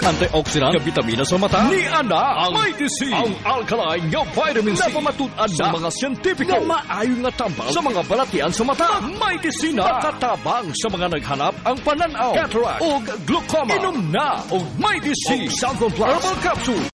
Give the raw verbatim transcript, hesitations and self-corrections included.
antioxidant nga bitamina sa mata ni ana ang Mighty C, ang alkaline nga vitamin C na pamatud-an sa mga siyentipiko nga maayo nga tambal sa mga balatian sa mata. Mighty C na katabang sa mga naghanap ang pananaw, cataract o glaucoma. Inom na og Mighty C Southern Plus Herbal Capsule.